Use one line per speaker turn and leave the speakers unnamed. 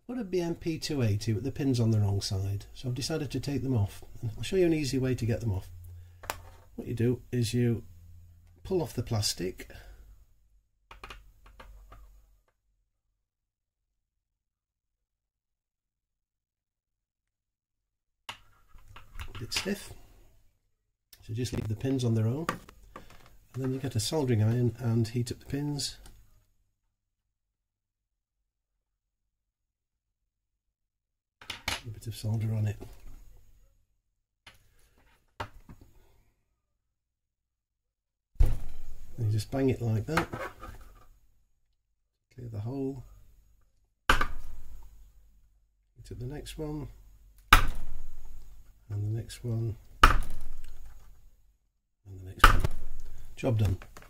I've got a BMP 280 with the pins on the wrong side, so I've decided to take them off. And I'll show you an easy way to get them off. What you do is you pull off the plastic, a bit stiff, so just leave the pins on their own, and then you get a soldering iron and heat up the pins. A bit of solder on it. And you just bang it like that, clear the hole, heat up the next one, and the next one, and the next one. Job done.